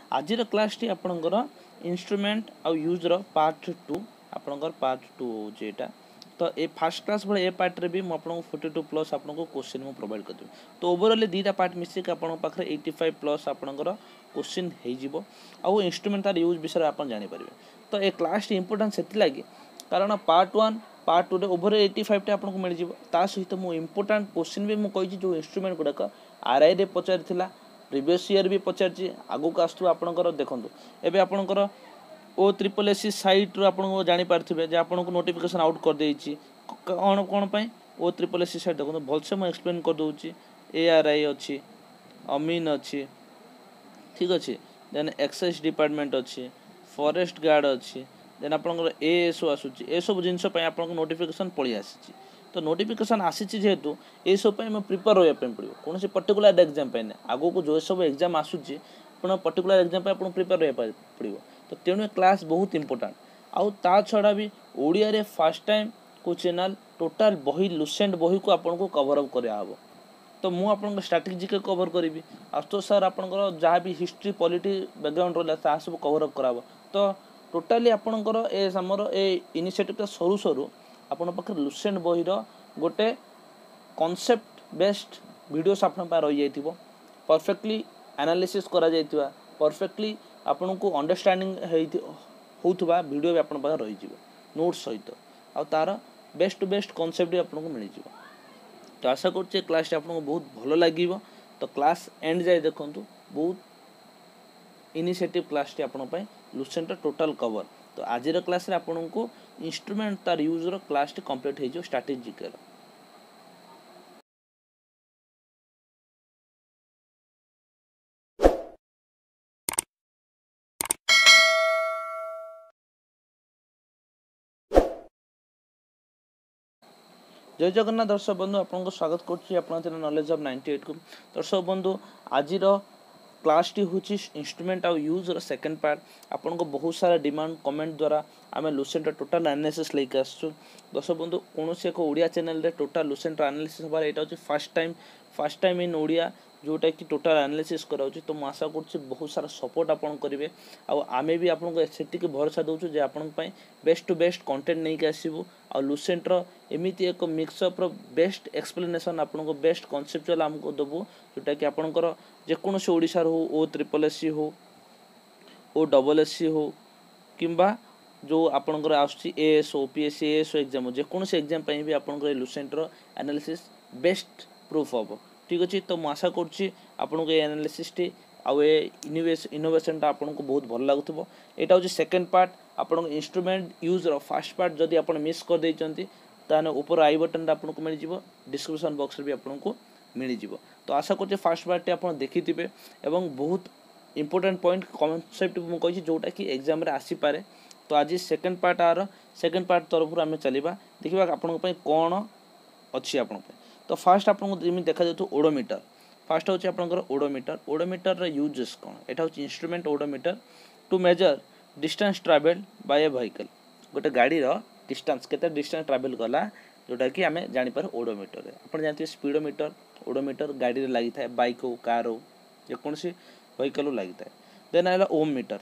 आज क्लास टी आपणकर इंस्ट्रूमेंट आउ यूज रो पार्ट 2 आपणकर पार्ट 2 होचे एटा। तो ए फर्स्ट क्लास बळे ए पार्ट रे भी म आपनको 42 प्लस आपनको क्वेश्चन मु प्रोवाइड कर देबी। तो ओवरऑल दीटा पार्ट मिसी के आपन पाखरे 85 प्लस आपणकर क्वेश्चन हे जिवो आउ इंस्ट्रूमेंट तार यूज विषय आपन जानि परिबे। तो ए क्लास टी इंपोर्टेंट सेति लागी कारण पार्ट 1 पार्ट 2 रे ओवर 85 टा आपनको मिल जिवो। ता सहित मु इंपोर्टेंट क्वेश्चन भी मु कहि जो इंस्ट्रूमेंट गुडा आरआई रे पचार थिला प्रीवियस ईयर भी पचार आगु को आसु आपणकर देखंतु एबे आपणकर ओ ट्रिपल एससी साइट रो आपन जानि पारथिबे जे आपनको नोटिफिकेशन आउट कर देछि कोन कोन पय ओ ट्रिपल एससी साइट देखंतु भलसे म एक्सप्लेन कर दोछि। एआरआई अछि, अमीन अछि, ठीक अछि, देन एक्साइज डिपार्टमेंट अछि, फॉरेस्ट गार्ड अछि, देन आपनकर एएसओ आसुछि। ए सब जिंस पय आपनको नोटिफिकेशन पळि आसीछि। तो नोटिफिकेशन आसीछि जेहेतु ए सब पय म प्रिपेयर होय पे पड़ियो कोनोसी पर्टिकुलर एग्जाम पय नै आगो को जो सब एग्जाम आसुछि आपण पर्टिकुलर एग्जाम पे आपण प्रिपेयर होय पड़ियो। तो तेणु क्लास बहुत इंपोर्टेंट आउ ता छडा भी ओडिया रे फर्स्ट टाइम को चैनल टोटल बही लुसेंट बही को आपन को कवर अप करया हबो। तो मु आपन स्ट्रेटजी के कवर करिवि तो सर आपन जहाँ भी हिस्ट्री पॉलिटी बैकग्राउंड रहला ता सब कवर अप कराबो। तो टोटली आपन ए हमर ए इनिशिएटिव सरू सरू आपन पाखर लुसेंट बही रो गोटे कॉन्सेप्ट बेस्ड वीडियोस आपन पा रहि जाइथिबो परफेक्टली एनालिसिस करा जाइथिबा परफेक्टली आपन को अंडरस्टैंडिंग होउथबा वीडियो भी आपन पा रहि जिवो नोट्स सहित आ तार बेस्ट टू बेस्ट कॉन्सेप्ट भी आपन को मिल जिवो। तो आशा करछे क्लास आपन को बहुत भलो लागिवो। तो क्लास एंड जाय देखंतु बहुत इनिशिएटिव क्लास टी आपन पय लुसेंट टोटल कवर। तो आज रो क्लास रे आपन को इंस्ट्रूमेंट तार यूज रो क्लास टी कंप्लीट हे जो स्ट्रेटजी के जय जगन्नाथ दर्शक बंधु आपको स्वागत करुँच नॉलेज ऑफ 98 को। दर्शक बंधु आज क्लास टी हूँ इंस्ट्रूमेंट आउ यूज रो सेकंड पार्ट आपन को बहुत सारा डिमांड कमेंट द्वारा आम लुसेंट टोटल एनालिसिस लेके आसु। दर्शक बंधु कौन एक ओडिया चैनल रे टोटल लुसेंट एनालिसिस हबार एटा होची फर्स्ट टाइम इन ओडिया जोटा कि टोटल एनालिसिस कराउची। तो आशा करुँच बहुत सारा सपोर्ट आपन करेंगे आमे भी आपन को सेटिक भरोसा दउछु जे आपन पय बेस्ट टू बेस्ट कंटेंट नहीं के आसीबो आ लुसेंट रो एमिति एक मिक्सअप रो बेस्ट एक्सप्लेनेशन आपन को बेस्ट कॉन्सेप्चुअल हमको दबो जोटा कि आपनकर जे कोनोसी ओडिसा रो ओ ट्रिपल एससी हो ओ डबल एससी हो किंबा जो आपनकर आसी एएसओ पीएससी एएसओ एग्जाम जे कोनोसी एग्जाम पय भी आपनकर लुसेंट रो एनालिसिस बेस्ट प्रूफ हो। ठीक अछि। तो मु आशा करछि आपन को एनालिसिस टी आउ ए इनोवेशन ता आपन को बहुत भल लागुथबो। एटा होची सेकंड पार्ट आपन इंस्ट्रूमेंट यूज रो फर्स्ट पार्ट जदी आपन मिस कर दैचंती ताने ऊपर आई बटन ता आपन को मिल जिवो डिस्क्रिप्शन बॉक्स रे भी आपन को मिल जिवो। तो आशा करछि फर्स्ट पार्ट टी आपन देखिथिबे एवं बहुत इंपोर्टेंट पॉइंट कांसेप्ट मु कहि जोटा कि एग्जाम रे आसी पारे। तो आज सेकंड पार्ट आर सेकंड पार्ट तरफ आमे चलीबा देखिबा आपन पय कोन अछि आपन पय। तो फर्स्ट आपन को जेमि देखा जातो ओडोमीटर फर्स्ट होची आपनकर ओडोमीटर रे यूजेस कोन एटा होची instrument odometer to measure distance travelled by a vehicle गोटे गाड़ी रो डिस्टेंस केते डिस्टेंस ट्रैवल कला जोटा कि आमे जानि पर ओडोमीटर रे आपन जानते स्पीडोमीटर ओडोमीटर गाड़ी रे लागि थाए बाइक हो कार हो जे कोनसी व्हीकल लागि थाए। देन आला ओम मीटर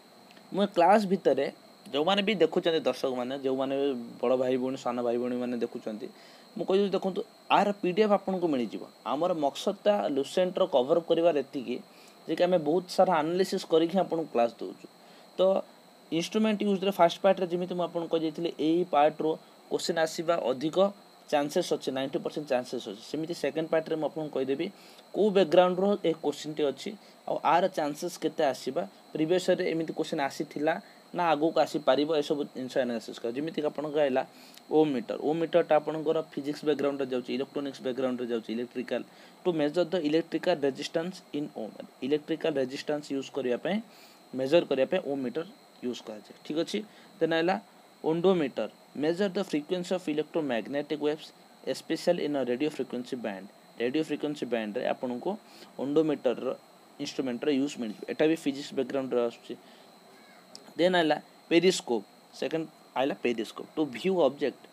मु क्लास भितरे जो माने भी देखुचंती दर्शक माने जो माने बड़ भाई बहन सान भाई बहन माने देखुचंती मु कहि देखंतु आर पीडीएफ आपन को मिल जिवो। हमर मकसदटा लुसेंट रो कवर करिवार एतिकी जे कि हमें बहुत सारा एनालिसिस करी कि आपन क्लास दोछु। तो इंस्ट्रूमेंट यूज रे फर्स्ट पार्ट रे जेमिति मु आपन को जेथिले एई पार्ट रो क्वेश्चन आसीबा अधिक चांसेस अछि 90% चांसेस अछि। सेमिति सेकंड पार्ट रे मु आपन कहि देबी को बैकग्राउंड रो ए क्वेश्चन टी अछि आ आर चांसेस केते आसीबा प्रीवियस रे एमिति क्वेश्चन आसीथिला ना आगो को आसी पारिबो ए सब इनसा एनालिसिस कर जेमिति आपन कहला ओम मीटर ता आपन को फिजिक्स बैकग्राउंड रे जाउची इलेक्ट्रॉनिक्स बैकग्राउंड रे जाउची electrical to measure the electrical resistance in ohm electrical resistance use करिया पे मेजर करिया पे ओम मीटर यूज करा जाय। ठीक अछि। देन आइला ondometer measure the frequency of electromagnetic waves special in a radio frequency band रे आपन को ओंडोमीटर रो इंस्ट्रूमेंट रे यूज मिल एटा भी फिजिक्स बैकग्राउंड रे आछी। देन आइला पेरिस्कोप सेकंड आइला periscope to view object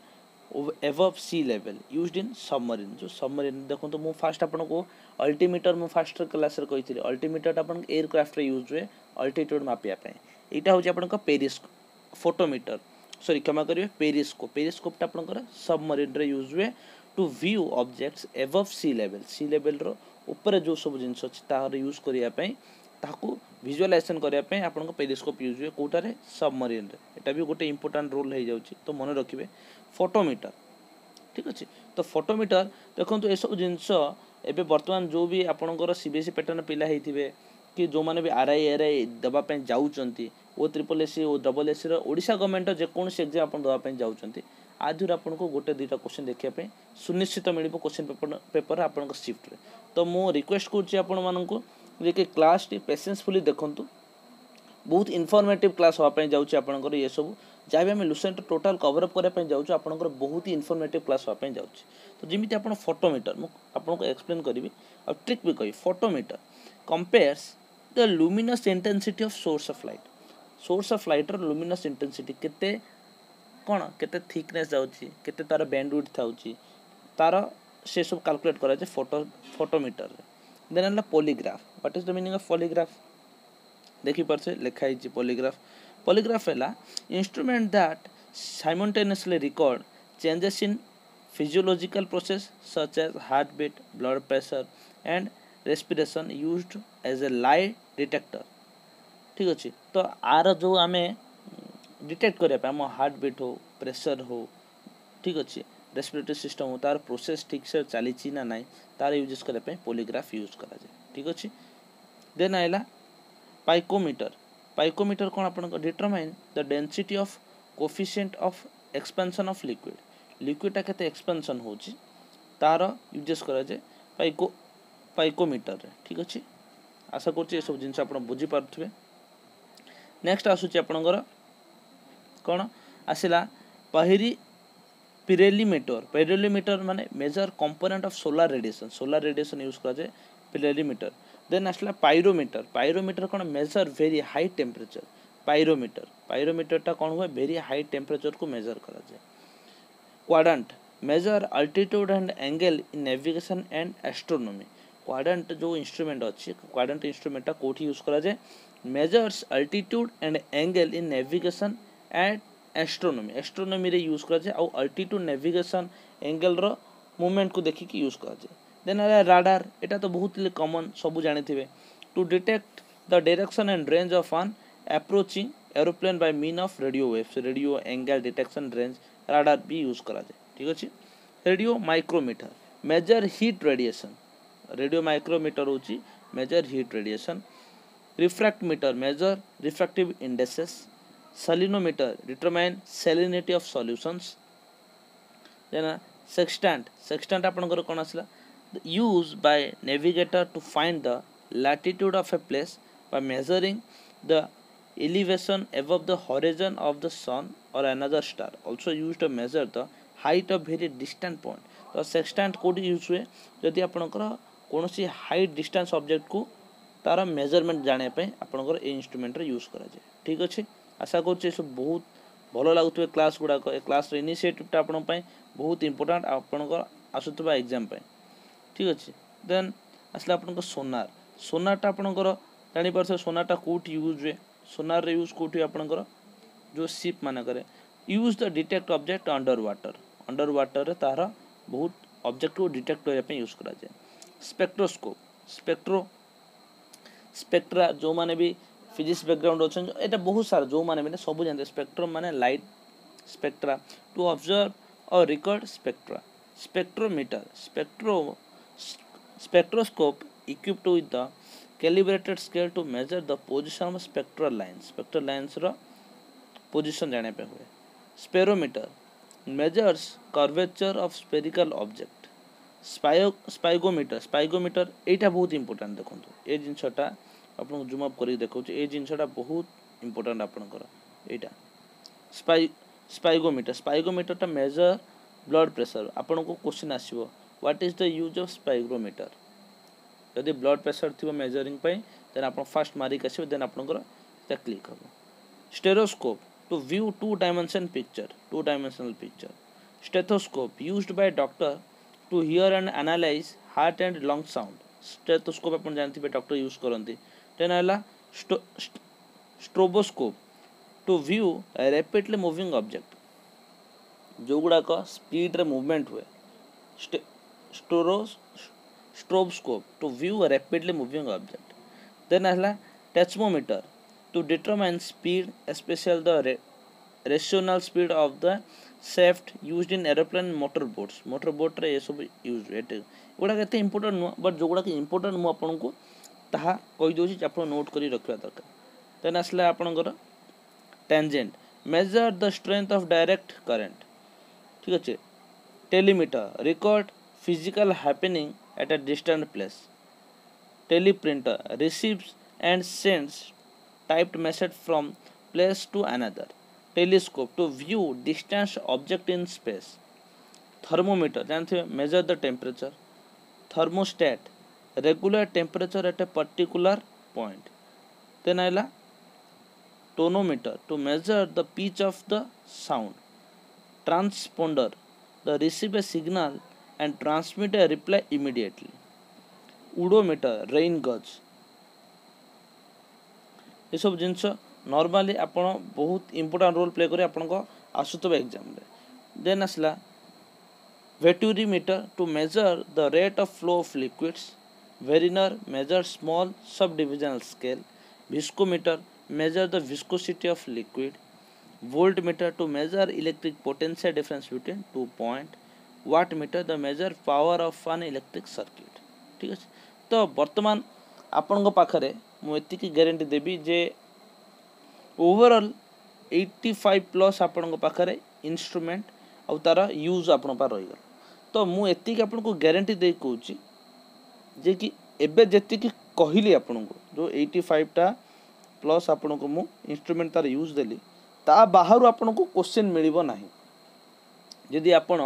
above sea level used in submarine जो सबमरीन देखो तो फास्ट आपन को अल्टीमीटर मु फास्ट क्लास रे कहिथिले अल्टीमीटर आपन एयरक्राफ्ट रे यूज हुए अल्टीट्यूड मापिया पे एटा होची आपन को फोटोमीटर सॉरी क्षमा करिवे पेरिस्कोप टा आपन को सबमरीन रे यूज हुए to view objects above sea level रो ऊपर जो सब जिंस अछि तार यूज करिया पे ताकू विजुअलाइजेशन करिया पे आपन को पेरिस्कोप यूज हुए कोटारे सबमरीन रे एटा भी गोटे इंपोर्टेंट रोल हे जाउची तो मन रखिबे फोटोमीटर ठीक अच्छे तो फोटोमीटर देखो ये सब जिनस एबे वर्तमान जो भी आपणकर सीबीएसई पैटर्न पिला होइथिबे कि जो माने भी आरआई एआरआई दबा पे जाउचंती O triple SC O double SC रो ओडिशा गवर्नमेंट जेकोसी एग्जाम आपण दबा पे जाउचंती आधुर आपन को गोटे दुटा क्वेश्चन देखिया पे सुनिश्चित मिलिबो क्वेश्चन पेपर आपन को शिफ्ट रे तो मो रिक्वेस्ट करछि आपन मानन को जे कि क्लास टी पेशेंसफुली देखंतु बहुत इनफॉर्मेटिव क्लास होआ पे जाउछि आपनकर ये सब जहाँ भी आम लुसेंट टोटाल कवर अप करने जाऊँ आपंकर बहुत ही इनफॉर्मेटिव क्लास होगा जाऊँगी तो जमी आप फोटोमीटर मुझे एक्सप्लेन करी और ट्रिक भी कही photometer compares the luminous intensity of source of lighter luminous intensity केते कौन केते थिकनेस जाउची केते तार बैंडविड्थ थाउची तार से सब कैलकुलेट करा जे फोटोमीटर रे then polygraph what is the meaning of polygraph देखि परसे लिखा है पॉलीग्राफ है instrument that simultaneously record changes in physiological process such as heartbeat, blood pressure and respiration used as a lie detector ठीक अच्छे तो आर जो आम डिटेक्ट करने आम हार्टबीट हो प्रेशर हो ठीक अच्छे रेस्पिरेटरी सिस्टम हो तार प्रोसेस ठीक से चली ना ना तार यूज करने पॉलीग्राफ यूज करा जाए ठीक अच्छे देन आइला पाइकोमीटर कौन आप determine the density of coefficient of expansion of liquid केते एक्सपेंशन होची तार यूजेस करा जाए पाइकोमीटर रे ठीक अच्छे आशा करछि सब जिनस आप बुझी पार्थुबे नेक्स्ट आसुची आपनकर कौन आसिला पिरेलीमीटर माने measure component of solar radiation use करा जाए पिरेलीमीटर देन आसला पाइरोमीटर कौन measure very high temperature pyrometer टा कौन हुए वेरी हाई टेम्परेचर को मेजर करा जाए quadrant measure altitude and angle in navigation and astronomy quadrant जो इंस्ट्रूमेंट अच्छी क्वाड्रेंट इंस्ट्रूमेंट कोठी यूज करा जाए measures altitude and angle in navigation and astronomy रे यूज करा जाए और अल्टीट्यूड नेविगेशन एंगल रो मूवमेंट को देखिकी यूज करा जाए देन राडार एटा तो बहुत कॉमन सब जानी थे to detect the direction and range of an approaching aeroplane by mean of radio waves radio angle detection range radar भी यूज करा जाए ठीक अच्छे radio micrometer measure heat radiation radio micrometer होची measure heat radiation refractometer measure refractive indexes salinometer determine salinity of solutions then sextant आपनकर कोन आसला used by navigator to find the latitude of a place by measuring the elevation above the horizon of the sun or another star also used to measure the height of very distant point तो sextant कोड use हुए जदि आपनकर कोनोसी height distance object को तार measurement जाने पे आपनकर ए इंस्ट्रूमेंट रे यूज करा जाए ठीक अच्छे आशा करछि सब बहुत भलो लागुतबे क्लास गुडा क्लास रे इनिशिएटिव टा आपन पय बहुत इंपोर्टेंट आपनकर आसुतबा एग्जाम पे ठीक अच्छे देन आसला आपन सोनारटा आपनकर जानी परसे सोनारटा कोट यूज हुए सोनार रे यूज कोट आपनकर जो शिप माने करे use the detect object under water रे तार बहुत ऑब्जेक्ट को डिटेक्ट करने पे यूज करा जाए स्पेक्ट्रा जो माने भी फिजिक्स बैकग्राउंड अच्छे एटा बहुत सारा जो माने भी सब जानते स्पेक्ट्रम माने लाइट स्पेक्ट्रा टू ऑब्जर्व और record spectrometer spectroscope equipped with the calibrated scale to measure the position of spectral lines रो position जाने पे हुए sperometer measures curvature of spherical object स्पाइगोमीटर एटा बहुत इंपोर्टेंट देखंतु ए जिंसटा आपन जूम अप करी देखौ ए जिंसटा बहुत इंपोर्टेंट आपनकर एटा स्पाइगोमीटर टा मेजर ब्लड प्रेशर आपन को क्वेश्चन आसीबो what is the use of sphygmometer यदि ब्लड प्रेशर थी मेजरिंग देन आप फास्ट मारिक आसो देन आपनकर क्लिक हम stereoscope to view two dimensional picture stethoscope used by doctor to hear and analyse heart and lung sound stethoscope अपन जानते doctor use करती देन है stroboscope to view rapidly moving object जो गुड़ाक स्पीड रे movement हुए stroboscope to view rapidly moving object then है tachometer to determine speed special the rational speed of the shaft used in aeroplane motor boat रे ये सब use गुड़ा के इंपोर्टेंट नुह बट जो गुड़ा इंपोर्टेंट मुझे आपन को ताहा कही दूसरी आप नोट कर रखा दरकार देन आसला आपणकर tangent measure the strength of direct current ठीक अच्छे telemeter record physical happening at a distant place teleprinter receives and sends typed message from place to another telescope to view distance object in space thermometer जानते हैं measure the temperature thermostat regular temperature at a particular point then आइला tonometer to measure the pitch of the sound transponder the receive a signal and transmit a reply immediately udometer rain gauge ये सब जिनस normally आपण बहुत important role play करे आपण को आसुतबे exam रे then आसला venturimeter to measure the rate of flow of liquids vernier measure small sub divisional scale viscometer measure the viscosity of liquid voltmeter to measure electric potential difference between 2 point wattmeter the measure power of an electric circuit ठीक है तो वर्तमान आपण पाखरे मु एतिकी guarantee देबी जे overall 85 plus आपण पाखरे instrument आ तार यूज आपण पा रही तो मु एतिकी आपण को गारंटी दे कहूची जे कि एबे जेतिकी कहली आपण को जो 85 टा प्लस आपण को मु इंस्ट्रूमेंट तार यूज देली ता बाहर आपण को क्वेश्चन मिलिबो नाही यदि आपण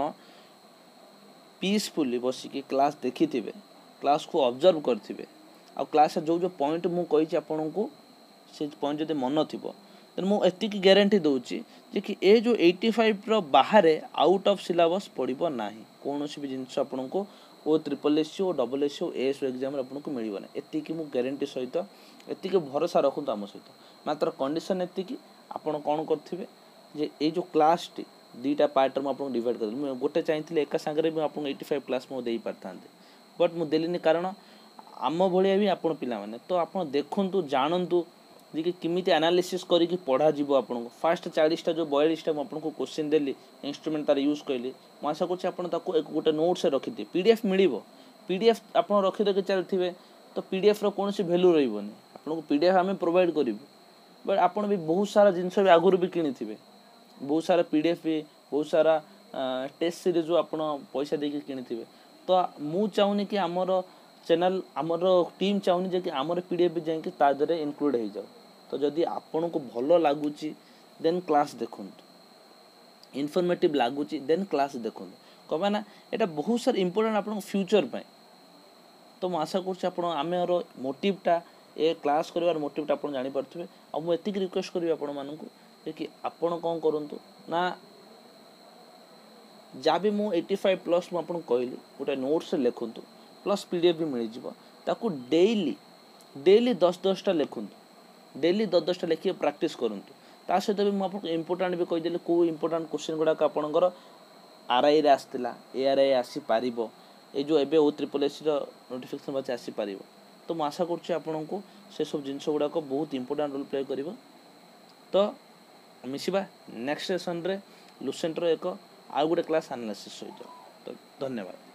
पीसफुली बसिकी क्लास देखिथिबे क्लास को ऑब्जर्व करथिबे आ क्लास जो जो पॉइंट मु कहिछि आपण को से पॉइंट जदि मन थिबो देन मु एतिकी गारंटी दउछि जे कि ए जो 85 रो बाहर आउट ऑफ सिलेबस पड़िबो नाही कोनोसी भी जिंस आपण को O triple SC O double SC O S exam रे आपण को मिलिबो ना एतिकी मु गारंटी सहित एतिकी भरोसा रखु आम सहित मात्र कंडीशन एतिकी आपण कोन करथिबे जे ए जो क्लास टी दीटा पार्ट में आपको डिवाइड कर मु गोटे चाहिए एका सांगरे भी आपको 85 प्लस मु देई पारथांते बट मु देलिनी कारण आम भलिया भी आपण पिला माने तो आपण देखंतु जानंतु जे कि किमिति एनालिसिस करी कि पढ़ा जीवो आपण को फास्ट 40 टा जो 42 टा आपण को क्वेश्चन देली इंस्ट्रूमेंट तार यूज कइली मु आशा करछि आपण ताको एक गोटे नोट से रखि दे पीडीएफ मिलिबो पीडीएफ आपण रखि दे के चलथिबे तो पीडीएफ रो कोनोसी वैल्यू रहइबोनी आपण को पीडीएफ हमें प्रोवाइड करिवो बट आपण भी बहुत सारा जिंस भी आगुरु भी किनिथिबे बहुत सारा पीडीएफ भी बहुत सारा टेस्ट सीरीज जो आपण पैसा देके किनिथिबे तो मु चाहूनी कि हमर चैनल हमर टीम चाहूनी जे कि हमर पीडीएफ भी जाय कि ता दरे इंक्लूड हो जाओ तो जदि आपण को भलो लागुची देन क्लास देखंतु इन्फॉर्मेटिव लागुची देन क्लास देखंतु कबा ना एटा बहुत सारा इंपोर्टेंट आपण फ्यूचर पय तो मु आशा करछि आपण आमेर मोटिवटा ए क्लास करबार मोटिवटा आपण जानि परथिबे आ मु एतिक रिक्वेस्ट करबी आपण मानकु जे कि आपण कोन करंतु ना जहाँ भी मु 85 प्लस मु आपन कहली गोटे नोट्स लिखुंतु प्लस पीडीएफ भी मिल जिवो ताकू डेली 10-10 टा लिखुंतु डेली 10-10 टा लिखि प्रैक्टिस करंतु ता सहित भी मु आपन इंपोर्टेंट भी कहि देले को इंपोर्टेंट क्वेश्चन गुडा का आपनकर आरआई रे आस्तिला एआरआई आसी पारिबो ए जो एबे ओ ट्रिपल एस रो नोटिफिकेशन बाचे आसी पारिबो तो मु आशा करछि आपन को से सब जिंस गुडा को बहुत इंपोर्टेंट रोल प्ले करिवो तो मिसिबा नेक्स्ट सेशन रे लुसेंट रो एक आउ गोटे क्लास एनालिसिस हो तो धन्यवाद।